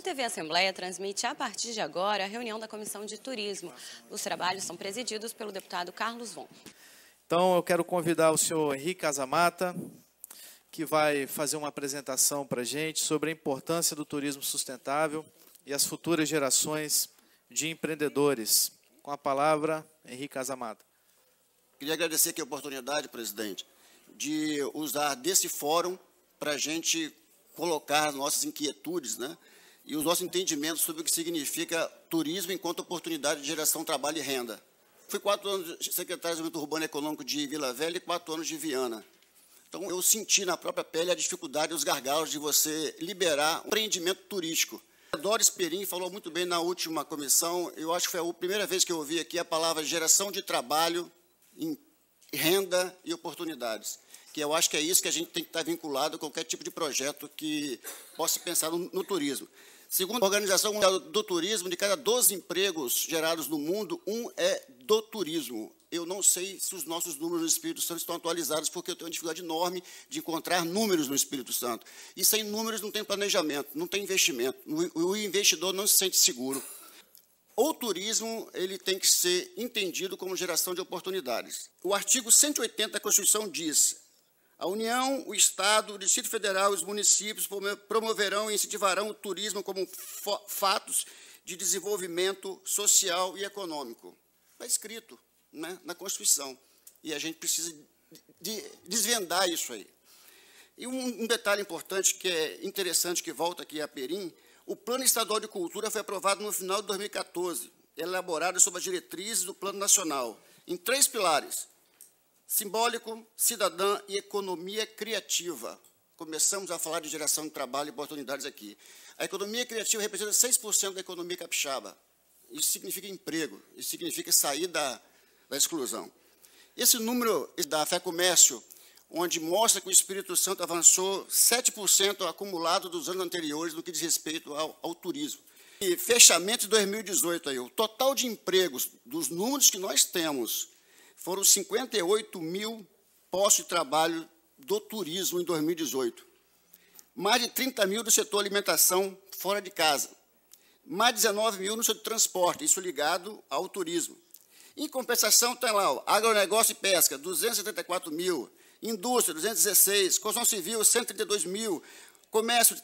A TV Assembleia transmite a partir de agora a reunião da Comissão de Turismo. Os trabalhos são presididos pelo deputado Carlos Von. Então, eu quero convidar o senhor Henrique Casamata, que vai fazer uma apresentação para a gente sobre a importância do turismo sustentável e as futuras gerações de empreendedores. Com a palavra, Henrique Casamata. Queria agradecer aqui a oportunidade, presidente, de usar desse fórum para a gente colocar as nossas inquietudes, né, e os nossos entendimentos sobre o que significa turismo enquanto oportunidade de geração, trabalho e renda. Fui 4 anos secretário de Desenvolvimento Urbano e Econômico de Vila Velha e 4 anos de Viana. Então, eu senti na própria pele a dificuldade e os gargalos de você liberar um empreendimento turístico. A Doris Perim falou muito bem na última comissão, eu acho que foi a primeira vez que eu ouvi aqui a palavra geração de trabalho, renda e oportunidades, que eu acho que é isso que a gente tem que estar vinculado a qualquer tipo de projeto que possa pensar no turismo. Segundo a Organização Mundial do Turismo, de cada 12 empregos gerados no mundo, 1 é do turismo. Eu não sei se os nossos números no Espírito Santo estão atualizados, porque eu tenho uma dificuldade enorme de encontrar números no Espírito Santo. E sem números não tem planejamento, não tem investimento. O investidor não se sente seguro. O turismo ele tem que ser entendido como geração de oportunidades. O artigo 180 da Constituição diz: a União, o Estado, o Distrito Federal e os municípios promoverão e incentivarão o turismo como fatos de desenvolvimento social e econômico. Está escrito, né, na Constituição. E a gente precisa de desvendar isso aí. E um detalhe importante, que é interessante, que volta aqui a Perim: o Plano Estadual de Cultura foi aprovado no final de 2014, elaborado sob as diretrizes do Plano Nacional, em 3 pilares: simbólico, cidadã e economia criativa. Começamos a falar de geração de trabalho e oportunidades aqui. A economia criativa representa 6% da economia capixaba. Isso significa emprego, isso significa sair da exclusão. Esse número da FEComércio, onde mostra que o Espírito Santo avançou 7% acumulado dos anos anteriores no que diz respeito ao turismo. E fechamento de 2018, aí, o total de empregos dos números que nós temos foram 58 mil postos de trabalho do turismo em 2018. Mais de 30 mil do setor alimentação fora de casa. Mais de 19 mil no setor transporte, isso ligado ao turismo. Em compensação, tem lá o agronegócio e pesca, 274 mil. Indústria, 216. Construção civil, 132 mil. Comércio,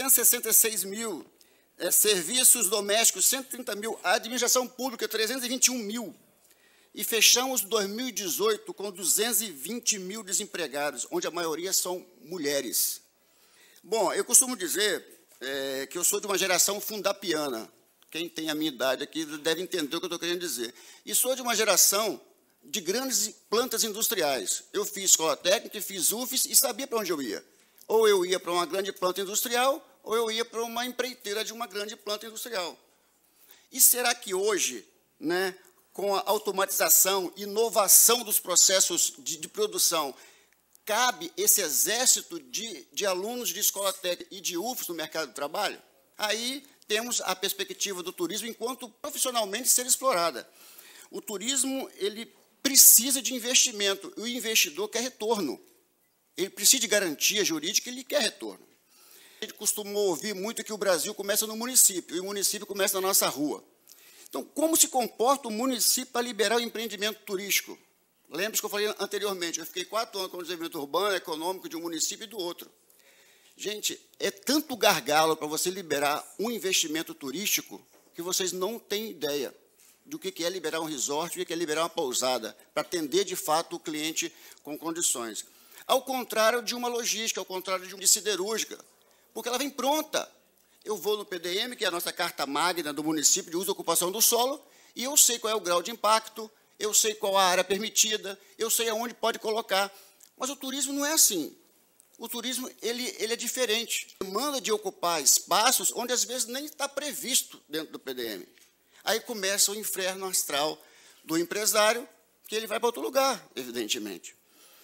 366 mil. Serviços domésticos, 130 mil. Administração pública, 321 mil. E fechamos 2018 com 220 mil desempregados, onde a maioria são mulheres. Bom, eu costumo dizer que eu sou de uma geração fundapiana. Quem tem a minha idade aqui deve entender o que eu estou querendo dizer. E sou de uma geração de grandes plantas industriais. Eu fiz escola técnica, fiz UFES e sabia para onde eu ia. Ou eu ia para uma grande planta industrial, ou eu ia para uma empreiteira de uma grande planta industrial. E será que hoje, né, com a automatização, inovação dos processos de produção, cabe esse exército de alunos de escola técnica e de UFES no mercado de trabalho? Aí temos a perspectiva do turismo enquanto profissionalmente ser explorada. O turismo ele precisa de investimento, e o investidor quer retorno. Ele precisa de garantia jurídica, ele quer retorno. A gente costumou ouvir muito que o Brasil começa no município, e o município começa na nossa rua. Então, como se comporta o município para liberar o empreendimento turístico? Lembre-se que eu falei anteriormente, eu fiquei 4 anos com o desenvolvimento urbano, econômico de um município e do outro. Gente, é tanto gargalo para você liberar um investimento turístico que vocês não têm ideia do que é liberar um resort, o que é liberar uma pousada, para atender, de fato, o cliente com condições. Ao contrário de uma logística, ao contrário de uma siderúrgica, porque ela vem pronta. Eu vou no PDM, que é a nossa carta magna do município de uso e ocupação do solo, e eu sei qual é o grau de impacto, eu sei qual a área permitida, eu sei aonde pode colocar. Mas o turismo não é assim. O turismo ele é diferente. Demanda de ocupar espaços onde, às vezes, nem está previsto dentro do PDM. Aí começa o inferno astral do empresário, que ele vai para outro lugar, evidentemente.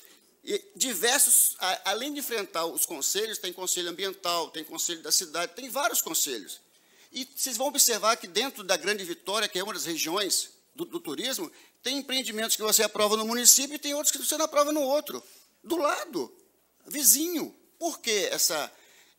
E diversos, além de enfrentar os conselhos, tem conselho ambiental, tem conselho da cidade, tem vários conselhos. E vocês vão observar que dentro da Grande Vitória, que é uma das regiões do turismo, tem empreendimentos que você aprova no município e tem outros que você não aprova no outro, do lado, vizinho. Por que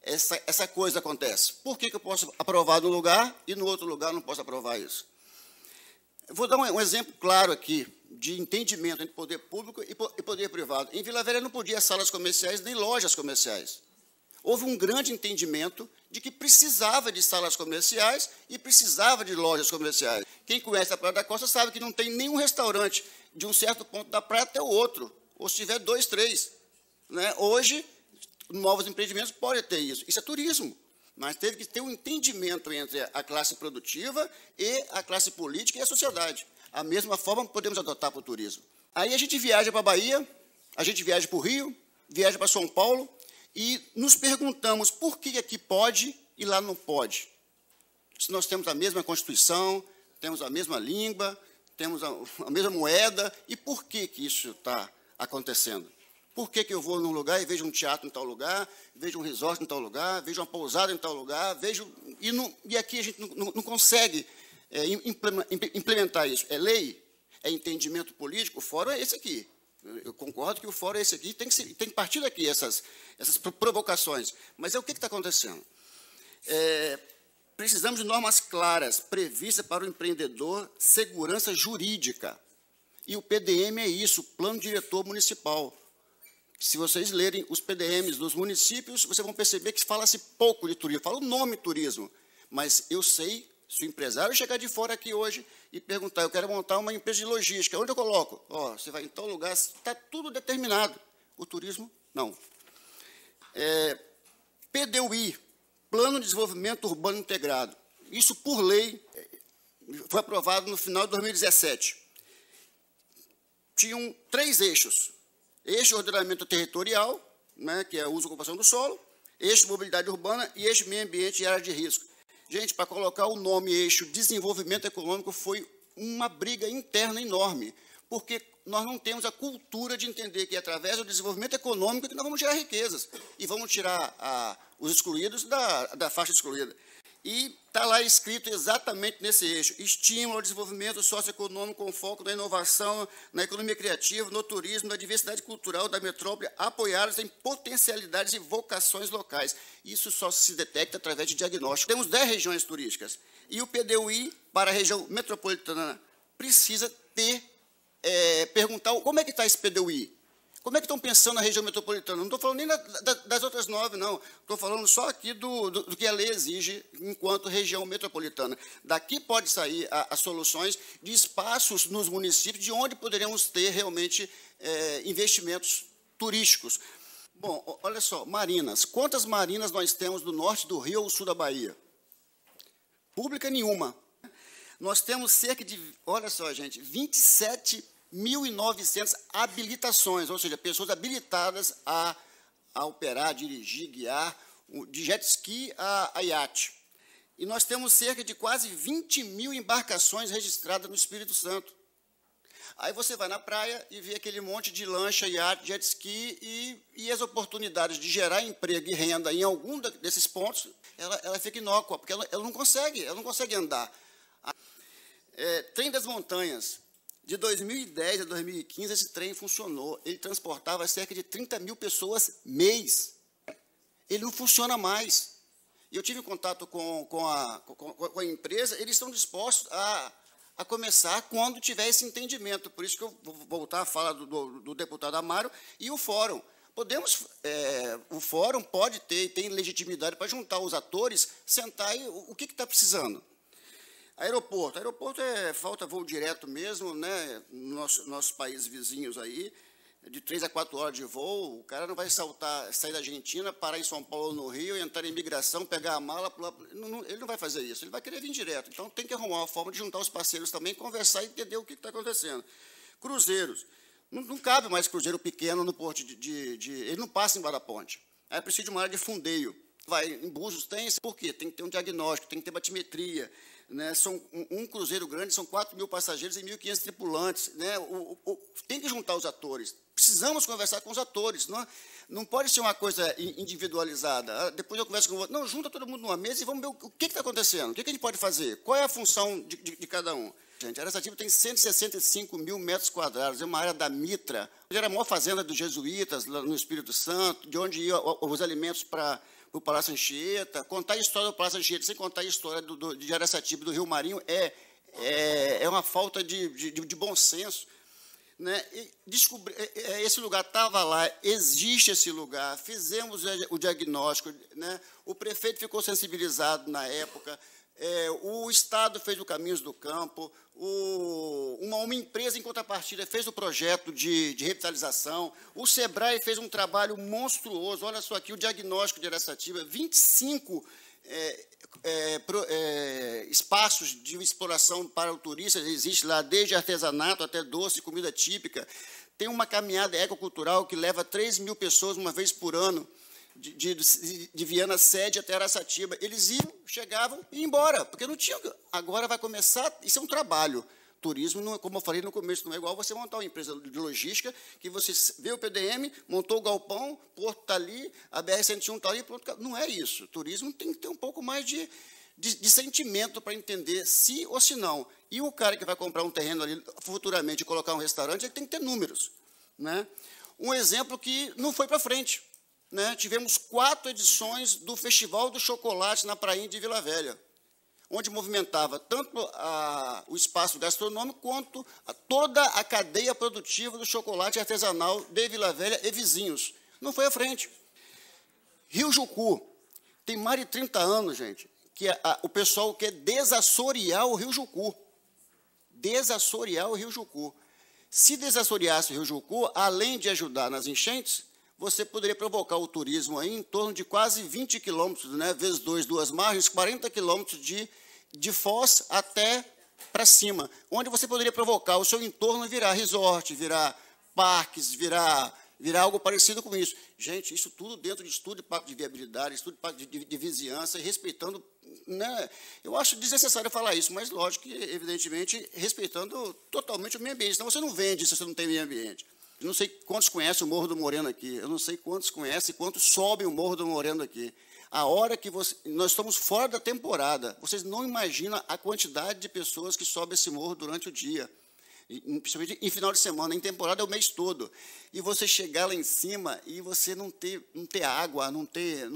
essa coisa acontece? Por que eu posso aprovar num lugar e no outro lugar não posso aprovar isso? Eu vou dar um exemplo claro aqui de entendimento entre poder público e poder privado. Em Vila Velha não podia salas comerciais nem lojas comerciais. Houve um grande entendimento de que precisava de salas comerciais e precisava de lojas comerciais. Quem conhece a Praia da Costa sabe que não tem nenhum restaurante de um certo ponto da praia até o outro, ou se tiver 2, 3. Né? Hoje, novos empreendimentos podem ter isso. Isso é turismo. Mas teve que ter um entendimento entre a classe produtiva e a classe política e a sociedade. A mesma forma podemos adotar para o turismo. Aí a gente viaja para a Bahia, a gente viaja para o Rio, viaja para São Paulo, e nos perguntamos por que aqui pode e lá não pode. Se nós temos a mesma Constituição, temos a mesma língua, temos a mesma moeda, e por que isso está acontecendo? Por que eu vou num lugar e vejo um teatro em tal lugar, vejo um resort em tal lugar, vejo uma pousada em tal lugar, e aqui a gente não consegue implementar isso? É lei? É entendimento político? O fórum é esse aqui. Eu concordo que o fórum é esse aqui, tem que partir daqui essas provocações. Mas o que está acontecendo? Precisamos de normas claras, previstas para o empreendedor, segurança jurídica. E o PDM é isso, Plano Diretor Municipal. Se vocês lerem os PDMs dos municípios, vocês vão perceber que fala-se pouco de turismo, fala o nome turismo. Mas eu sei, se o empresário chegar de fora aqui hoje e perguntar, eu quero montar uma empresa de logística, onde eu coloco? Você vai em tal lugar, está tudo determinado. O turismo, não. PDUI, Plano de Desenvolvimento Urbano Integrado. Isso, por lei, foi aprovado no final de 2017. Tinham 3 eixos. Eixo de ordenamento territorial, né, que é o uso e ocupação do solo, eixo de mobilidade urbana e eixo de meio ambiente e área de risco. Gente, para colocar o nome eixo desenvolvimento econômico foi uma briga interna enorme, porque nós não temos a cultura de entender que, através do desenvolvimento econômico, que nós vamos gerar riquezas e vamos tirar os excluídos da faixa excluída. E está lá escrito exatamente nesse eixo, estímulo ao desenvolvimento socioeconômico com foco na inovação, na economia criativa, no turismo, na diversidade cultural da metrópole, apoiados em potencialidades e vocações locais. Isso só se detecta através de diagnóstico. Temos 10 regiões turísticas, e o PDUI, para a região metropolitana, precisa perguntar como é que está esse PDUI. Como é que estão pensando na região metropolitana? Não estou falando nem das outras 9, não. Estou falando só aqui do que a lei exige enquanto região metropolitana. Daqui pode sair as soluções de espaços nos municípios de onde poderemos ter realmente investimentos turísticos. Bom, olha só, marinas. Quantas marinas nós temos do norte do Rio ao sul da Bahia? Pública nenhuma. Nós temos cerca de, olha só, gente, 27.900 habilitações, ou seja, pessoas habilitadas a operar, dirigir, guiar, de jet ski a iate. E nós temos cerca de quase 20.000 embarcações registradas no Espírito Santo. Aí você vai na praia e vê aquele monte de lancha, iate, jet ski, e as oportunidades de gerar emprego e renda em algum desses pontos, ela fica inócua, porque ela não consegue andar. Trem das Montanhas. De 2010 a 2015, esse trem funcionou. Ele transportava cerca de 30.000 pessoas mês. Ele não funciona mais. E eu tive contato com a empresa, eles estão dispostos a começar quando tiver esse entendimento. Por isso que eu vou voltar à fala do deputado Amaro e o fórum. O fórum pode ter e tem legitimidade para juntar os atores, sentar e o que está precisando. Aeroporto falta voo direto mesmo, né? Nossos países vizinhos aí, de 3 a 4 horas de voo, o cara não vai sair da Argentina, parar em São Paulo ou no Rio, entrar em imigração, pegar a mala, ele não vai fazer isso, ele vai querer vir direto. Então tem que arrumar uma forma de juntar os parceiros também, conversar e entender o que está acontecendo. Cruzeiros, não cabe mais cruzeiro pequeno no porto ele não passa embaixo da ponte. Aí precisa de uma área de fundeio. Em Búzios tem, por quê? Tem que ter um diagnóstico, tem que ter batimetria. Né, um cruzeiro grande são 4.000 passageiros e 1.500 tripulantes. Né, tem que juntar os atores. Precisamos conversar com os atores. Não pode ser uma coisa individualizada. Depois eu converso com o outro. Não, junta todo mundo numa mesa e vamos ver o que está acontecendo. O que a gente pode fazer? Qual é a função de cada um? Gente, Araçatiba tem 165.000 metros quadrados. É uma área da Mitra. Era a maior fazenda dos jesuítas lá no Espírito Santo, de onde iam os alimentos para o Palácio Anchieta. Contar a história do Palácio Anchieta sem contar a história de Araçatiba, do Rio Marinho, é uma falta de bom senso. Né? Esse lugar estava lá, existe esse lugar, fizemos o diagnóstico, né? O prefeito ficou sensibilizado na época, o Estado fez o Caminhos do Campo, uma empresa, em contrapartida, fez o projeto de revitalização, o SEBRAE fez um trabalho monstruoso, olha só aqui o diagnóstico de Araçatiba, 25 espaços de exploração para o turista, existe lá desde artesanato até doce, comida típica. Tem uma caminhada ecocultural que leva 3 mil pessoas uma vez por ano, de Viana Sede até Araçatiba. Eles iam, chegavam e iam embora, porque não tinham. Agora vai começar, isso é um trabalho. Turismo, não, como eu falei no começo, não é igual você montar uma empresa de logística, que você vê o PDM, montou o galpão, o porto está ali, a BR-101 está ali, pronto. Não é isso. Turismo tem que ter um pouco mais de sentimento para entender se ou se não. E o cara que vai comprar um terreno ali futuramente e colocar um restaurante, ele tem que ter números. Né? Um exemplo que não foi para frente. Né? Tivemos 4 edições do Festival do Chocolate na Prainha de Vila Velha, onde movimentava tanto o espaço gastronômico quanto toda a cadeia produtiva do chocolate artesanal de Vila Velha e vizinhos. Não foi à frente. Rio Jucu, tem mais de 30 anos, gente, que o pessoal quer desassorear o Rio Jucu. Desassorear o Rio Jucu. Se desassoreasse o Rio Jucu, além de ajudar nas enchentes, você poderia provocar o turismo aí em torno de quase 20 quilômetros, né, vezes 2 margens, 40 quilômetros de Foz até para cima, onde você poderia provocar o seu entorno virar resort, virar parques, virar algo parecido com isso. Gente, isso tudo dentro de estudo de pacto de viabilidade, estudo de pacto de vizinhança, e respeitando, né, eu acho desnecessário falar isso, mas lógico que, evidentemente, respeitando totalmente o meio ambiente. Então, você não vende se você não tem meio ambiente. Eu não sei quantos conhecem o Morro do Moreno aqui, eu não sei quantos conhecem, quantos sobem o Morro do Moreno aqui. A hora que nós estamos fora da temporada, vocês não imaginam a quantidade de pessoas que sobem esse morro durante o dia, principalmente em final de semana, em temporada é o mês todo. E você chegar lá em cima e você não ter água, não ter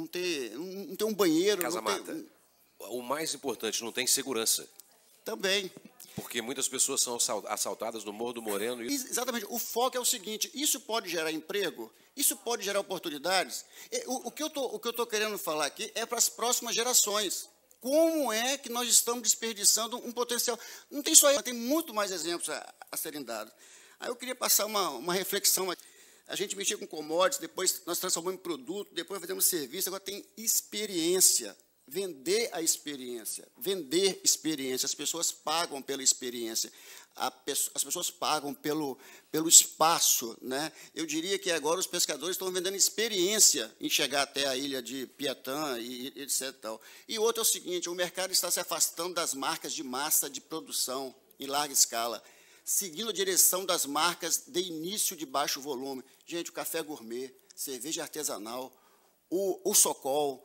um banheiro. Casamata, o mais importante, não tem segurança. Também. Porque muitas pessoas são assaltadas no Morro do Moreno. Exatamente. O foco é o seguinte, isso pode gerar emprego, isso pode gerar oportunidades. O que eu estou querendo falar aqui é para as próximas gerações. Como é que nós estamos desperdiçando um potencial? Não tem só isso, tem muito mais exemplos a serem dados. Aí eu queria passar uma reflexão aqui. A gente mexia com commodities, depois nós transformamos em produto, depois fazemos serviço, agora tem experiência. Vender a experiência, vender experiência. As pessoas pagam pela experiência, as pessoas pagam pelo espaço. Né? Eu diria que agora os pescadores estão vendendo experiência em chegar até a ilha de Piatã e etc. E outro é o seguinte, o mercado está se afastando das marcas de massa de produção em larga escala, seguindo a direção das marcas de início de baixo volume. Gente, o café gourmet, cerveja artesanal, o Socol,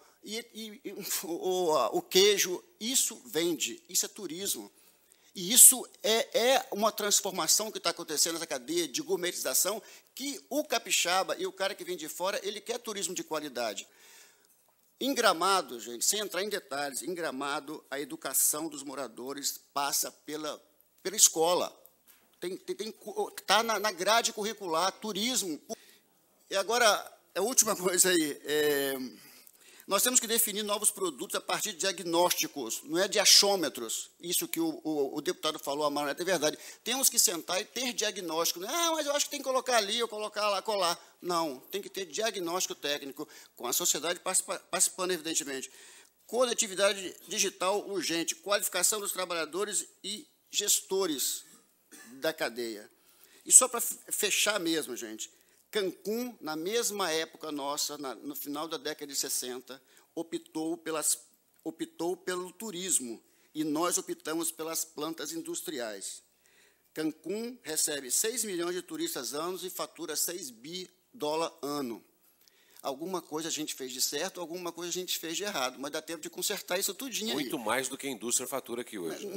o queijo, isso vende, isso é turismo. E isso é uma transformação que está acontecendo nessa cadeia de gourmetização, que o capixaba e o cara que vem de fora, ele quer turismo de qualidade. Em Gramado, gente, sem entrar em detalhes, em Gramado, a educação dos moradores passa pela escola. Está na grade curricular, turismo. E agora, a última coisa aí, nós temos que definir novos produtos a partir de diagnósticos, não é de achômetros. Isso que o deputado falou, a Maraneta, é verdade. Temos que sentar e ter diagnóstico. Ah, mas eu acho que tem que colocar ali, ou colocar lá, colar. Não, tem que ter diagnóstico técnico, com a sociedade participando, evidentemente. Conectividade digital urgente, qualificação dos trabalhadores e gestores da cadeia. E só para fechar mesmo, gente, Cancún, na mesma época nossa, no final da década de 60, optou pelo turismo, e nós optamos pelas plantas industriais. Cancún recebe 6 milhões de turistas anos e fatura $6 bi ano. alguma coisa a gente fez de certo, alguma coisa a gente fez de errado, mas dá tempo de consertar isso tudinho aí. Muito mais do que a indústria fatura aqui hoje.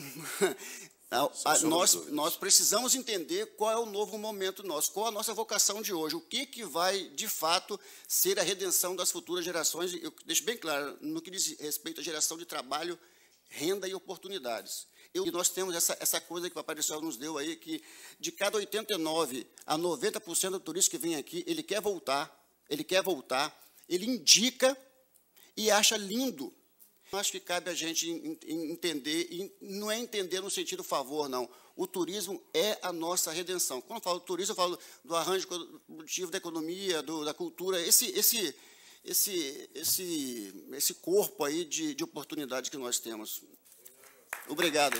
Nós precisamos entender qual é o novo momento nosso, qual a nossa vocação de hoje, o que vai, de fato, ser a redenção das futuras gerações. Eu deixo bem claro, no que diz respeito à geração de trabalho, renda e oportunidades. E nós temos essa coisa que o Papai do Céu nos deu aí, que de cada 89 a 90% do turista que vem aqui, ele quer voltar, ele indica e acha lindo. Acho que cabe a gente entender, e não é entender no sentido favor, não. O turismo é a nossa redenção. Quando eu falo do turismo, eu falo do arranjo produtivo da economia, da cultura, esse corpo aí de oportunidades que nós temos. Obrigado.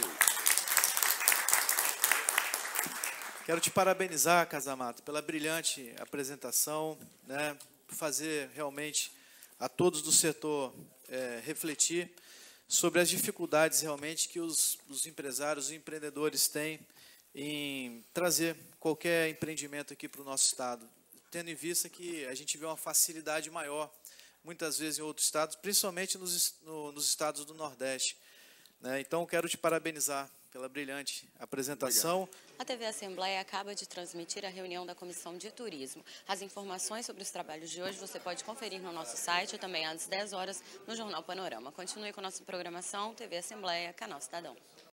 Quero te parabenizar, Casamata, pela brilhante apresentação, né, por fazer realmente a todos do setor refletir sobre as dificuldades realmente que os empresários e empreendedores têm em trazer qualquer empreendimento aqui para o nosso estado, tendo em vista que a gente vê uma facilidade maior, muitas vezes em outros estados, principalmente nos estados do Nordeste. Né? Então, quero te parabenizar pela brilhante apresentação. Obrigado. A TV Assembleia acaba de transmitir a reunião da Comissão de Turismo. As informações sobre os trabalhos de hoje você pode conferir no nosso site e também às 10 horas no Jornal Panorama. Continue com a nossa programação, TV Assembleia, Canal Cidadão.